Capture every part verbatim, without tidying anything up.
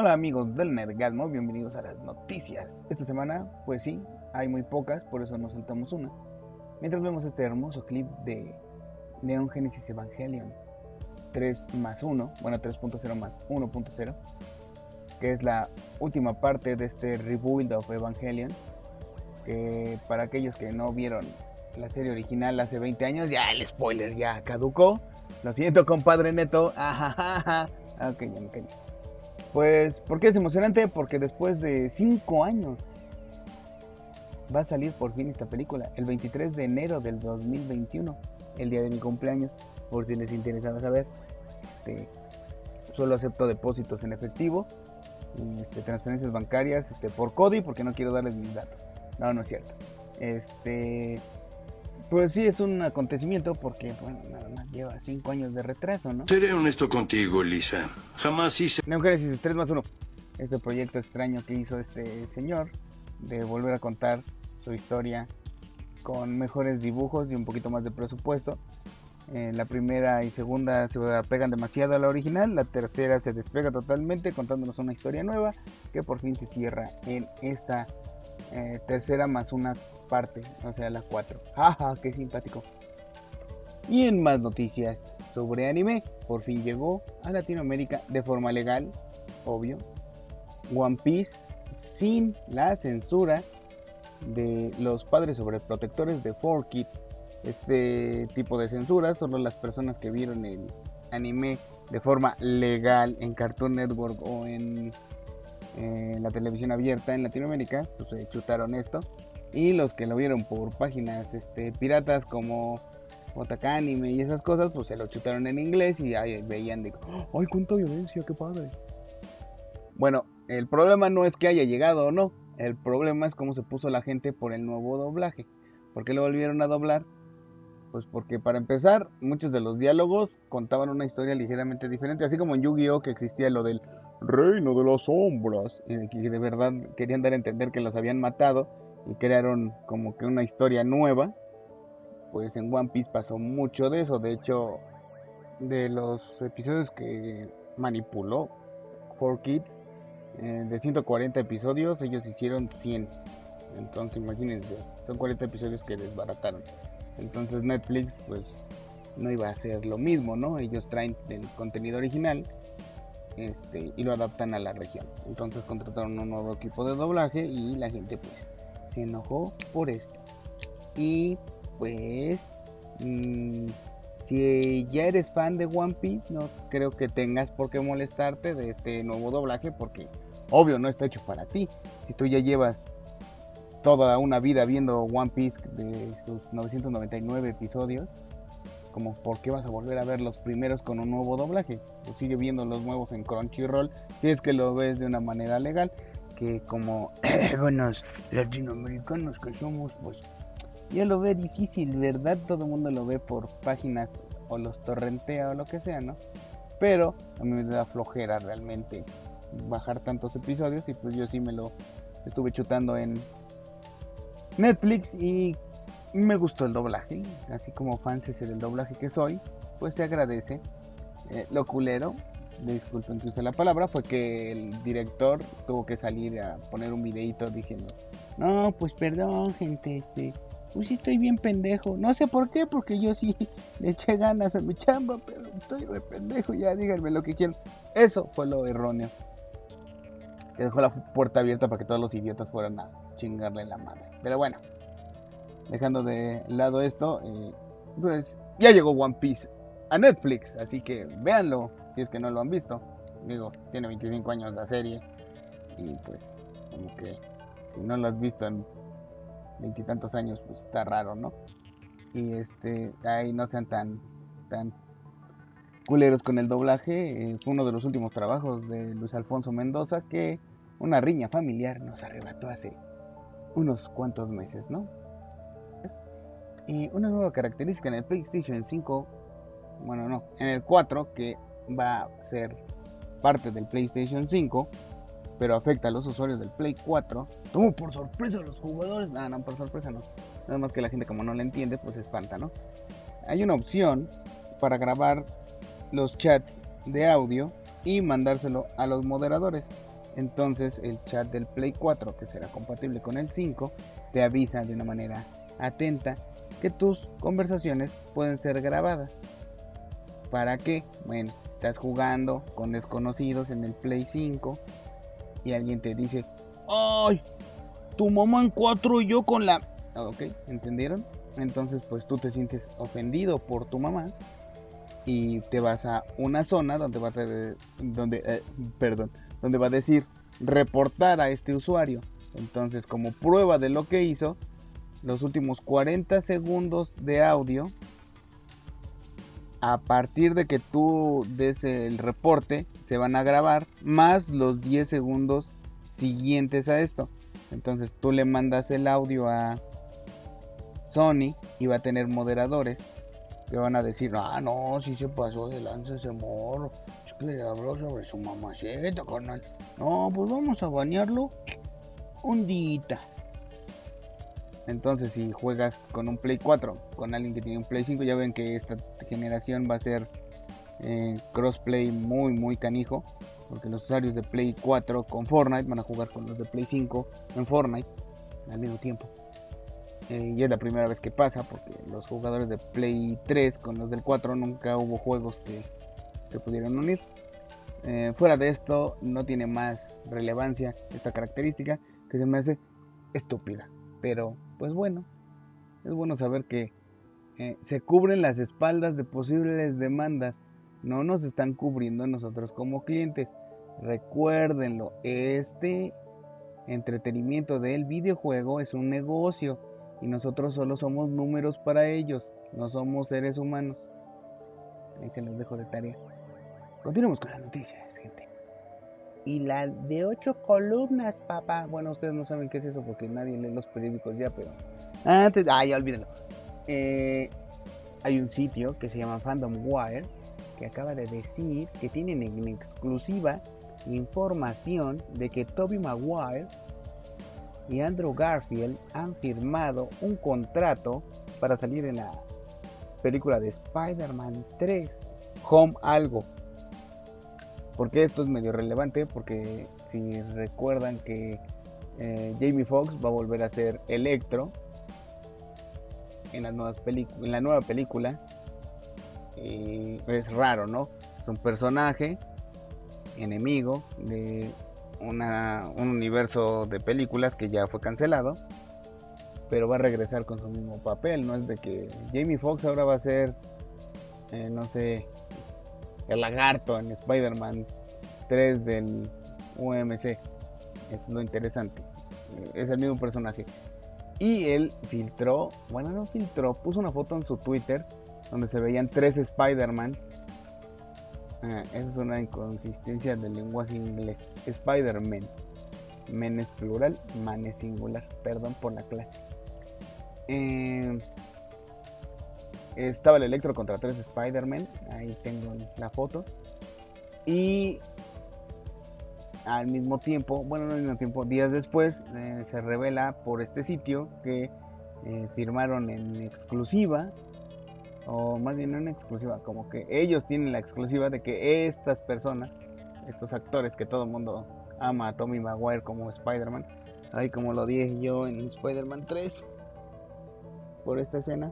Hola amigos del Nergasmo, bienvenidos a las noticias. Esta semana, pues sí, hay muy pocas, por eso nos saltamos una. Mientras vemos este hermoso clip de Neon Genesis Evangelion tres más uno, bueno tres punto cero más uno punto cero, que es la última parte de este rebuild of Evangelion, que para aquellos que no vieron la serie original hace veinte años, ya el spoiler ya caducó. Lo siento, compadre Neto. Ajajaja. Ok, ya me caí. Pues, ¿por qué es emocionante? Porque después de cinco años va a salir por fin esta película, el veintitrés de enero del dos mil veintiuno, el día de mi cumpleaños, por si les interesa saber. Este, solo acepto depósitos en efectivo, este, transferencias bancarias este, por Cody, porque no quiero darles mis datos. No, no es cierto. Este, pues sí es un acontecimiento porque, bueno, nada más lleva cinco años de retraso, ¿no? Seré honesto contigo, Lisa. Jamás hice... Neon Genesis tres más uno. Este proyecto extraño que hizo este señor de volver a contar su historia con mejores dibujos y un poquito más de presupuesto. Eh, la primera y segunda se apegan demasiado a la original, la tercera se despega totalmente contándonos una historia nueva que por fin se cierra en esta eh, tercera más una parte, o sea la cuatro. Jaja, qué simpático. Y en más noticias sobre anime, por fin llegó a Latinoamérica de forma legal, obvio, One Piece, sin la censura de los padres sobreprotectores de cuatro Kids. Este tipo de censura solo las personas que vieron el anime de forma legal en Cartoon Network o en eh, la televisión abierta en Latinoamérica, pues se chutaron esto. Y los que lo vieron por páginas este, piratas como Otaka Anime y esas cosas, pues se lo chutaron en inglés y ahí veían de, ¡ay, cuánta violencia, qué padre! Bueno, el problema no es que haya llegado o no, el problema es cómo se puso la gente por el nuevo doblaje. ¿Por qué lo volvieron a doblar? Pues porque para empezar, muchos de los diálogos contaban una historia ligeramente diferente, así como en Yu-Gi-Oh que existía lo del reino de las sombras, y que de verdad querían dar a entender que los habían matado y crearon como que una historia nueva. Pues en One Piece pasó mucho de eso. De hecho, de los episodios que manipuló cuatro Kids, eh, de ciento cuarenta episodios, ellos hicieron cien. Entonces imagínense, son cuarenta episodios que desbarataron. Entonces Netflix pues no iba a hacer lo mismo, ¿no? Ellos traen el contenido original este, y lo adaptan a la región. Entonces contrataron un nuevo equipo de doblaje y la gente pues se enojó por esto. Y pues mmm, si ya eres fan de One Piece, no creo que tengas por qué molestarte de este nuevo doblaje, porque obvio no está hecho para ti. Si tú ya llevas toda una vida viendo One Piece de sus novecientos noventa y nueve episodios, como por qué vas a volver a ver los primeros con un nuevo doblaje. Pues sigue viendo los nuevos en Crunchyroll, si es que lo ves de una manera legal, que como buenos latinoamericanos que somos, pues ya lo ve difícil, ¿verdad? Todo el mundo lo ve por páginas o los torrentea o lo que sea, ¿no? Pero a mí me da flojera realmente bajar tantos episodios y pues yo sí me lo estuve chutando en Netflix y me gustó el doblaje, así como fancese del doblaje que soy, pues se agradece. Eh, lo culero, disculpen que use la palabra, fue que el director tuvo que salir a poner un videito diciendo, no, pues perdón gente, este, pues sí estoy bien pendejo, no sé por qué, porque yo sí le eché ganas a mi chamba, pero estoy re pendejo, ya díganme lo que quieran. Eso fue lo erróneo, que dejó la puerta abierta para que todos los idiotas fueran a chingarle la madre. Pero bueno, dejando de lado esto, eh, pues ya llegó One Piece a Netflix, así que véanlo si es que no lo han visto. Digo, tiene veinticinco años la serie y pues como que si no lo has visto en veintitantos años, pues está raro, ¿no? Y este, ahí no sean tan tan culeros con el doblaje. Eh, fue uno de los últimos trabajos de Luis Alfonso Mendoza, que una riña familiar nos arrebató hace unos cuantos meses, ¿no? Y una nueva característica en el PlayStation cinco, bueno no, en el cuatro, que va a ser parte del PlayStation cinco, pero afecta a los usuarios del Play cuatro. Tomó por sorpresa a los jugadores. No, no, por sorpresa no. Nada más que la gente como no la entiende, pues se espanta, ¿no? Hay una opción para grabar los chats de audio y mandárselo a los moderadores. entonces el chat del Play cuatro, que será compatible con el cinco, te avisa de una manera atenta que tus conversaciones pueden ser grabadas. ¿Para qué? Bueno, estás jugando con desconocidos en el Play cinco y alguien te dice: ¡ay! Tu mamá en cuatro y yo con la... Ok, ¿entendieron? Entonces pues tú te sientes ofendido por tu mamá y te vas a una zona donde va a, donde, eh, perdón, donde va a decir reportar a este usuario. Entonces, como prueba de lo que hizo, los últimos cuarenta segundos de audio, a partir de que tú des el reporte, se van a grabar, más los diez segundos siguientes a esto. Entonces tú le mandas el audio a Sony y va a tener moderadores que van a decir: ah, no, si se pasó de lanza ese morro, es que le habló sobre su mamaceta, carnal. No, pues vamos a bañarlo un día. Entonces, si juegas con un Play cuatro, con alguien que tiene un Play cinco, ya ven que esta generación va a ser eh, crossplay muy, muy canijo, porque los usuarios de Play cuatro con Fortnite van a jugar con los de Play cinco en Fortnite al mismo tiempo. Eh, y es la primera vez que pasa, porque los jugadores de Play tres con los del cuatro nunca hubo juegos que se pudieran unir. Eh, fuera de esto, no tiene más relevancia esta característica, que se me hace estúpida. Pero, pues bueno, es bueno saber que eh, se cubren las espaldas de posibles demandas. No nos están cubriendo nosotros como clientes. Recuérdenlo, este entretenimiento del videojuego es un negocio y nosotros solo somos números para ellos, no somos seres humanos. Ahí se los dejo de tarea. Continuemos con las noticias, gente. Y la de ocho columnas, papá. Bueno, ustedes no saben qué es eso porque nadie lee los periódicos ya, pero antes, ah, ya olvídenlo. Eh, hay un sitio que se llama Fandom Wire que acaba de decir que tienen en exclusiva información de que Tobey Maguire y Andrew Garfield han firmado un contrato para salir en la película de Spider-Man tres, Home algo. Porque esto es medio relevante, porque si recuerdan que eh, Jamie Foxx va a volver a ser Electro en, las nuevas en la nueva película. Y es raro, ¿no? Es un personaje enemigo de una, un universo de películas que ya fue cancelado, pero va a regresar con su mismo papel. No es de que Jamie Foxx ahora va a ser, eh, no sé, el lagarto en Spider-Man tres del U M C. Es lo interesante. Es el mismo personaje. Y él filtró, bueno, no filtró, puso una foto en su Twitter donde se veían tres Spider-Man. Ah, esa es una inconsistencia del lenguaje inglés. Spider-Man. Men es plural, man es singular. Perdón por la clase. Eh, estaba el Electro contra tres Spider-Man. Ahí tengo la foto. Y al mismo tiempo, bueno, no al mismo tiempo, días después eh, se revela por este sitio que eh, firmaron en exclusiva, o más bien no en exclusiva, como que ellos tienen la exclusiva de que estas personas, estos actores que todo el mundo ama a Tobey Maguire como Spider-Man, ahí como lo dije yo en Spider-Man tres, por esta escena,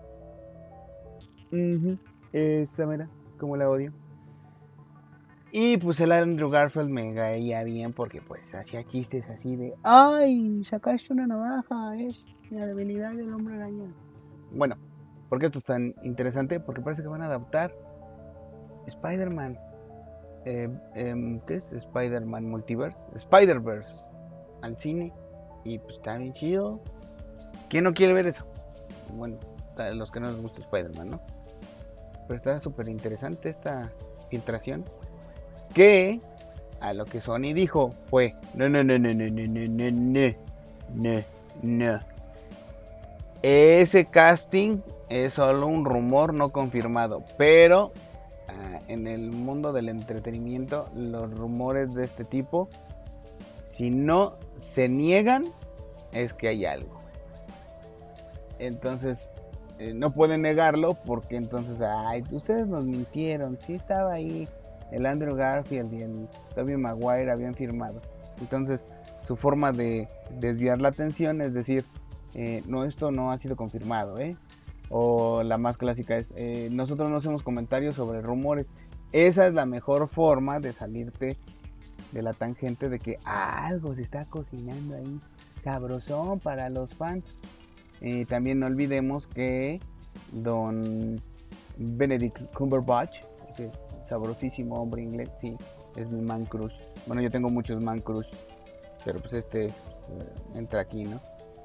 uh-huh, esa mera, como la odio. Y pues el Andrew Garfield me caía bien porque pues hacía chistes así de: ¡ay! Sacaste una navaja, es la debilidad del hombre araña. Bueno, ¿por qué esto es tan interesante? Porque parece que van a adaptar Spider-Man. Eh, eh, ¿Qué es? Spider-Man Multiverse. Spider-Verse al cine. Y pues está bien chido. ¿Quién no quiere ver eso? Bueno, los que no les gusta Spider-Man, ¿no? Pero está súper interesante esta filtración. Que a lo que Sony dijo fue: no, no, no, no, no, no, no, no, no, no, no. Ese casting es solo un rumor no confirmado, pero uh, en el mundo del entretenimiento los rumores de este tipo, si no se niegan, es que hay algo. Entonces eh, no pueden negarlo porque entonces, ay, ustedes nos mintieron, sí estaba ahí. El Andrew Garfield y el Tobey Maguire habían firmado. Entonces su forma de desviar la atención es decir, eh, no, esto no ha sido confirmado, ¿eh? O la más clásica es, eh, nosotros no hacemos comentarios sobre rumores. Esa es la mejor forma de salirte de la tangente de que algo se está cocinando ahí, sabrosón para los fans. Y también no olvidemos que don Benedict Cumberbatch, ese sabrosísimo hombre inglés, sí, es mi man crush. Bueno, yo tengo muchos man crush, pero pues este eh, entra aquí, ¿no?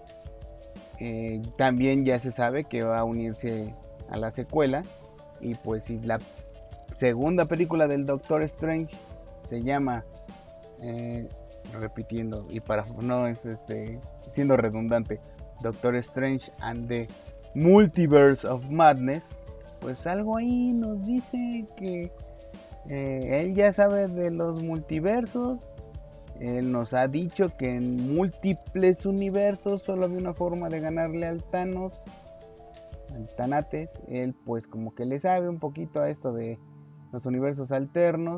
Eh, también ya se sabe que va a unirse a la secuela. Y pues si la segunda película del Doctor Strange se llama eh, repitiendo y para no es este siendo redundante, Doctor Strange and the Multiverse of Madness, pues algo ahí nos dice que eh, él ya sabe de los multiversos. Él nos ha dicho que en múltiples universos solo había una forma de ganarle al Thanos, al Thanates. Él pues como que le sabe un poquito a esto de los universos alternos.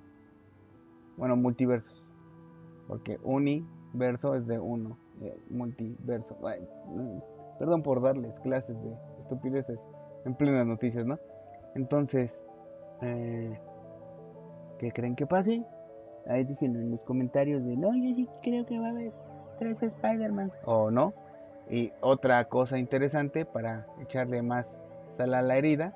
Bueno, multiversos. Porque universo es de uno. Eh, multiverso. Ay, perdón por darles clases de estupideces en plenas noticias, ¿no? Entonces, eh, ¿qué creen que pase? Ahí díganlo en los comentarios de no, yo sí creo que va a haber tres Spider-Man. O no. Y otra cosa interesante para echarle más sal a la herida.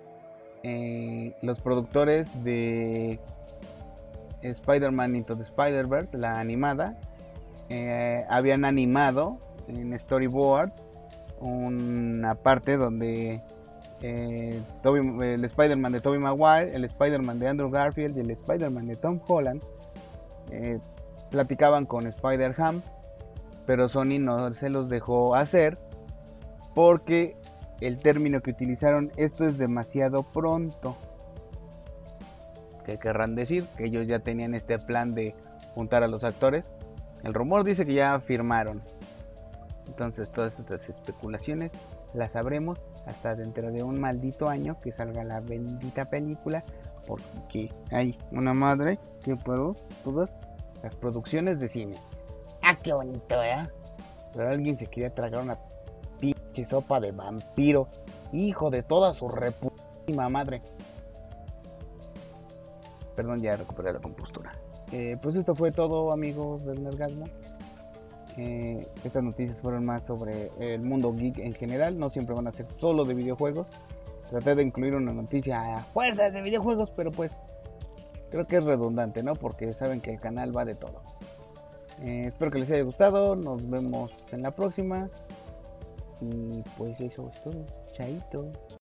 Eh, los productores de Spider-Man Into the Spider-Verse, la animada, eh, habían animado en storyboard una parte donde eh, Toby, el Spider-Man de Tobey Maguire, el Spider-Man de Andrew Garfield y el Spider-Man de Tom Holland eh, platicaban con Spider-Ham, pero Sony no se los dejó hacer porque el término que utilizaron, esto es demasiado pronto. ¿Qué querrán decir? Que ellos ya tenían este plan de juntar a los actores. El rumor dice que ya firmaron. Entonces todas estas especulaciones las sabremos hasta dentro de un maldito año que salga la bendita película, porque hay una madre que puedo todas las producciones de cine. Ah, qué bonito, ¿eh? Pero alguien se quería tragar una pinche sopa de vampiro, hijo de toda su reputísima madre. Perdón, ya recuperé la compostura. Eh, pues esto fue todo, amigos del Nergasmo. Eh, estas noticias fueron más sobre el mundo geek en general, no siempre van a ser solo de videojuegos. Traté de incluir una noticia a fuerzas de videojuegos, pero pues creo que es redundante, ¿no? Porque saben que el canal va de todo. Eh, espero que les haya gustado, nos vemos en la próxima. Y pues eso es todo, chaito.